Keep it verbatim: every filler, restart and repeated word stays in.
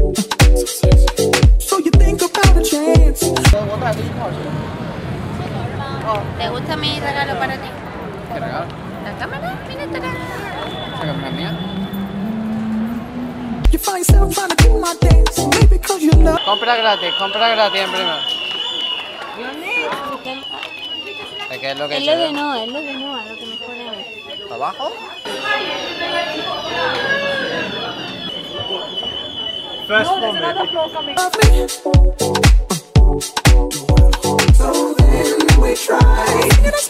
So you think about a chance. ¿Te gusta mi regalo para ti? ¿Qué regalo? ¿La cámara? Mira esta cámara. ¿Esa cámara es mía? You find yourself trying to do my dance, maybe cause you love. Compra gratis, compra gratis en primero. ¿De qué es lo que Es lo de no, es lo de no, a lo que me pone a ver. ¿Abajo? First one, baby. Love me. So then we try.